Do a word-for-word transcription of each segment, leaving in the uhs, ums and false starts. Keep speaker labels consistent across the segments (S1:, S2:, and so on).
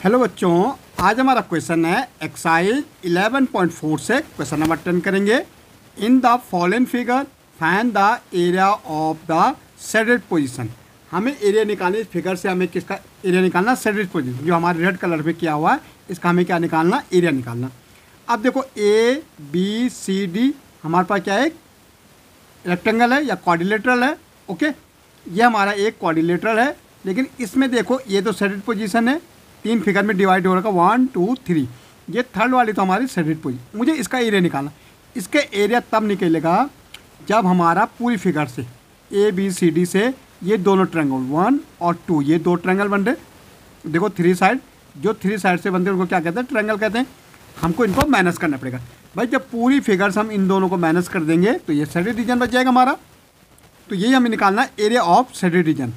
S1: Hello बच्चों, आज हमारा क्वेश्चन है एक्सरसाइज इलेवन पॉइंट फोर से क्वेश्चन नंबर टेन करेंगे। In the following figure find the area of the shaded position. हमें एरिया निकालना, इस फिगर से हमें किसका एरिया निकालना, शेडेड पोजीशन जो हमारे रेड कलर में किया हुआ है, इसका हमें क्या निकालना, एरिया निकालना। अब देखो ए बी सी डी हमारे पास क्या है, एक रेक्टेंगल है या क्वाड्रिलेटरल है। ओके, ये हमारा एक क्वाड्रिलेटरल है, लेकिन इसमें देखो ये तो शेडेड पोजीशन है, तीन फिगर में डिवाइड हो रखा, वन टू थ्री, ये थर्ड वाली तो हमारी शेडेड पोजीशन। मुझे इसका एरिया निकालना। इसके एरिया तब निकलेगा जब हमारा पूरी फिगर से ए बी सी डी से ये दोनों ट्रायंगल वन और टू, ये दो ट्रायंगल बन रहे। देखो थ्री साइड, जो थ्री साइड से बनते हैं उनको क्या कहते हैं, ट्रायंगल कहते हैं। हमको इनको माइनस करना पड़ेगा भाई। जब पूरी फिगर्स हम इन दोनों को माइनस कर देंगे तो ये शेडेड रीजन बच जाएगा हमारा। तो यही हमें निकालना, area of shaded region.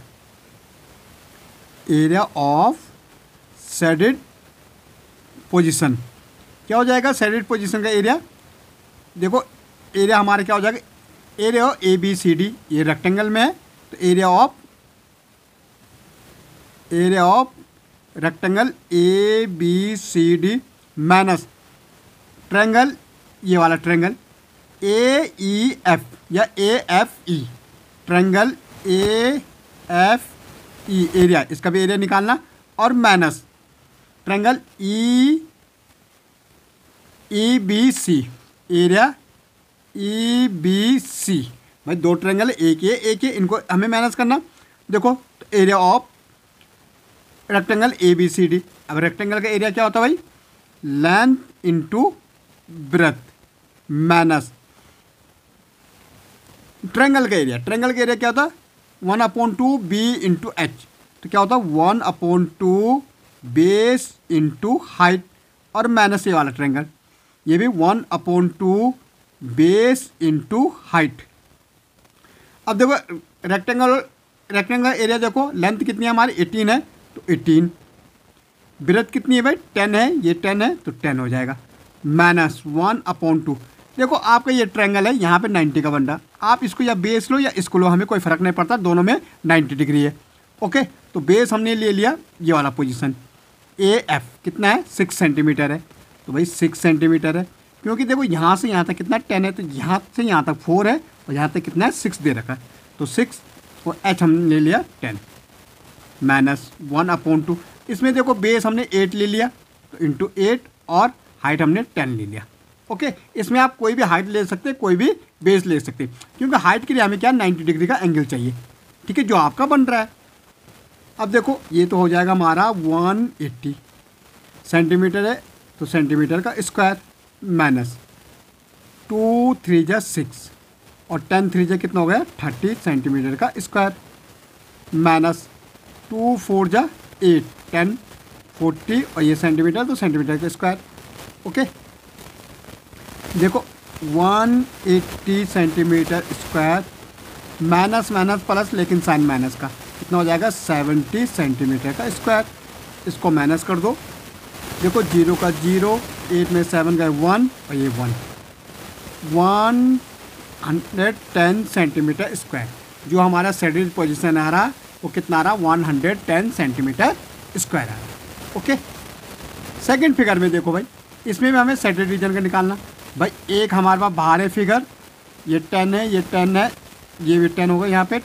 S1: Area of shaded position क्या हो जाएगा, शेडेड पोजीशन का एरिया। देखो एरिया हमारा क्या हो जाएगा, area of A B C D, ये रेक्टेंगल में है तो area of area of rectangle A B C D minus triangle, ये वाला ट्रायंगल ए ई एफ या A F E, triangle A F E area, इसका भी एरिया निकालना। और माइनस ट्रायंगल ई ई B C, area E B C. भाई दो triangle एक ही है, एक ही, इनको हमें माइनस करना। देखो area of rectangle A B C D. अब रेक्टेंगल का एरिया क्या होता है भाई, length into breadth minus triangle का एरिया। ट्रायंगल का एरिया क्या होता है, one upon two B into H. तो क्या होता है, one upon two base into height, और माइनस ये वाला ट्रायंगल, ये भी one upon two base into height. अब देखो रेक्टेंगल रेक्टेंगल एरिया देखो, लेंथ कितनी है हमारी, एटीन है तो एटीन, ब्रेथ कितनी है भाई, टेन है, ये टेन है तो टेन हो जाएगा, माइनस वन अपॉन टू। देखो आपका ये ट्रायंगल है, यहाँ पे नाइन्टी का बन रहा, आप इसको या बेस लो या इसको लो, हमें कोई फ़र्क नहीं पड़ता, दोनों में नाइन्टी डिग्री है। ओके, तो बेस हमने ले लिया ये वाला पोजीशन। ए एफ कितना है, सिक्स सेंटीमीटर है, तो भाई सिक्स सेंटीमीटर है, क्योंकि देखो यहाँ से यहाँ तक कितना टेन है, तो यहाँ से यहाँ तक फोर है, और यहाँ तक कितना है, सिक्स दे रखा है, तो सिक्स, और एच हमने ले लिया ten, minus one upon two. इसमें देखो बेस हमने एट ले लिया तो इंटू एट, और हाइट हमने टेन ले लिया। ओके, इसमें आप कोई भी हाइट ले सकते हैं, कोई भी बेस ले सकते हैं, क्योंकि हाइट के लिए हमें क्या नाइन्टी डिग्री का एंगल चाहिए, ठीक है, जो आपका बन रहा है। अब देखो ये तो हो जाएगा हमारा वन एट्टी सेंटीमीटर है, तो सेंटीमीटर का स्क्वायर माइनस टू थ्री जा सिक्स, और टेन थ्री जा कितना हो गया, थर्टी सेंटीमीटर का स्क्वायर, माइनस टू फोर जा एट, टेन फोर्टी, और ये सेंटीमीटर तो सेंटीमीटर का स्क्वायर। ओके, देखो one eighty centimetre square minus minus plus, लेकिन साइन माइनस का कितना हो जाएगा, सेवेंटी सेंटीमीटर का स्क्वायर। इसको माइनस कर दो, देखो जीरो का जीरो, एट में सेवन का वन, और ये one, one hundred ten centimetre square. जो हमारा शेडेड पोजीशन आ रहा वो कितना आ रहा, one hundred ten centimetre square आ रहा। ओके, सेकंड फिगर में देखो भाई, इसमें भी हमें शेडेड रीजन का निकालना। भाई एक हमारे पास बाहर है फिगर, ये टेन है, ये टेन है, ये भी टेन होगा, यहाँ पे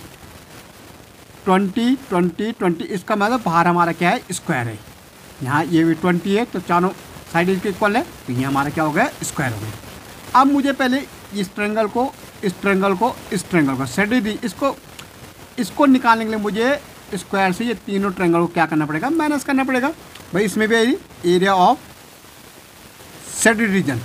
S1: ट्वेंटी ट्वेंटी ट्वेंटी, इसका मतलब बाहर हमारा क्या है, स्क्वायर है। यहाँ ये भी ट्वेंटी है, तो चारों साइड इसके इक्वल है, तो ये हमारा क्या हो गया, स्क्वायर हो गया। अब मुझे पहले इस ट्रायंगल को, इस ट्रायंगल को, इस ट्रायंगल को शेडेड, इसको इसको निकालने के लिए मुझे स्क्वायर से ये तीनों ट्रायंगल को क्या करना पड़ेगा, माइनस करना पड़ेगा। भाई इसमें भी area of shaded region,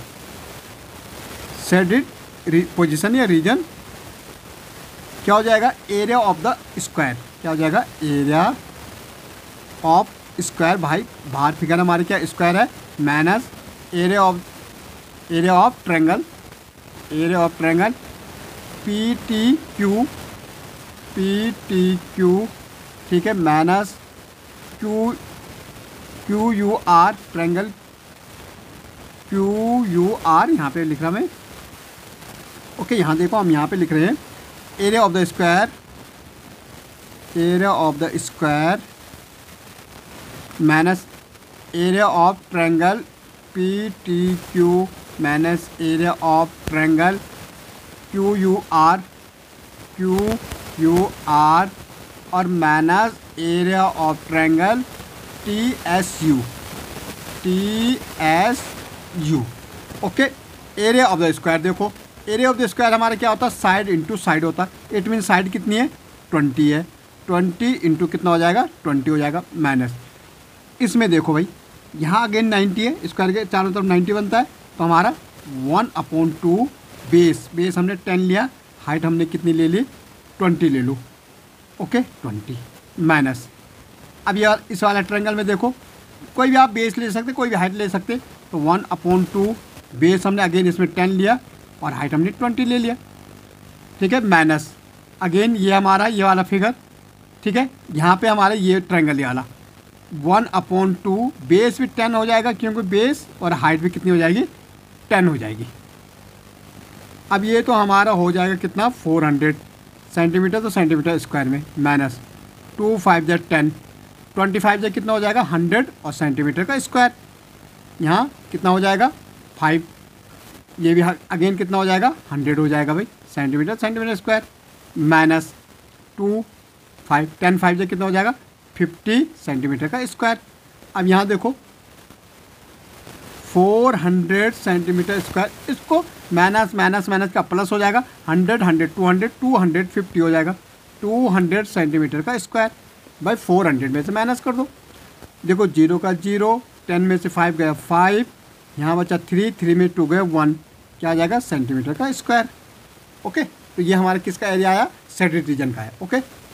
S1: shaded position या रीजन क्या हो जाएगा, एरिया ऑफ द स्क्वायर, क्या हो जाएगा, एरिया ऑफ स्क्वायर। भाई बाहर फिगर हमारी क्या स्क्वायर है, minus area of area of triangle, area of triangle P T Q, P T Q, ठीक है, minus Q Q U R, triangle Q U R, यहाँ पे लिख रहा मैं। ओके, यहाँ देखो हम यहाँ पे लिख रहे हैं area of the square, area of the square minus area of triangle P T Q minus area of triangle Q U R Q U R और minus area of triangle T S U T S U. Okay, area of the square देखो, area of the square हमारा क्या होता है, side into side होता है। It mean side कितनी है, ट्वेंटी है, ट्वेंटी इंटू कितना हो जाएगा, ट्वेंटी हो जाएगा माइनस। इसमें देखो भाई यहाँ अगेन नाइन्टी है, स्क्वायर के चारों तरफ नाइन्टी बनता है, तो हमारा one upon two base, base हमने टेन लिया, हाइट हमने कितनी ले ली, ट्वेंटी ले लो। Okay, twenty minus. अब यार इस वाला ट्रायंगल में देखो, कोई भी आप बेस ले सकते, कोई भी हाइट ले सकते, तो वन अपॉन टू बेस हमने अगेन इसमें टेन लिया और हाइट हमने ट्वेंटी ले लिया। ठीक है, माइनस अगेन ये हमारा ये वाला फिगर। ठीक है, यहाँ पे हमारा ये ट्रायंगल ये वाला वन अपॉन टू बेस भी टेन हो जाएगा, क्योंकि बेस और हाइट भी कितनी हो जाएगी, टेन हो जाएगी। अब ये तो हमारा हो जाएगा कितना, फोर हंड्रेड सेंटीमीटर, तो सेंटीमीटर स्क्वायर में माइनस टू फाइव जेड टेन, ट्वेंटी फाइव जेड कितना हो जाएगा, हंड्रेड और सेंटीमीटर का स्क्वायर। यहाँ कितना हो जाएगा, फाइव, ये भी अगेन कितना हो जाएगा, हंड्रेड हो जाएगा भाई, centimetre centimetre square minus two five, ten five जेड कितना हो जाएगा, फिफ्टी सेंटीमीटर का स्क्वायर। अब यहाँ देखो फोर हंड्रेड सेंटीमीटर स्क्वायर, इसको माइनस माइनस माइनस का प्लस हो जाएगा, hundred hundred two hundred two hundred fifty हो जाएगा, टू हंड्रेड सेंटीमीटर का स्क्वायर भाई। फोर हंड्रेड में से माइनस कर दो, देखो जीरो का जीरो, टेन में से फाइव गया फाइव, यहाँ बचा थ्री, थ्री में टू गया वन, क्या आ जाएगा, सेंटीमीटर का स्क्वायर। ओके, तो ये हमारा किसका एरिया आया, सेटेड रीजन का है। ओके।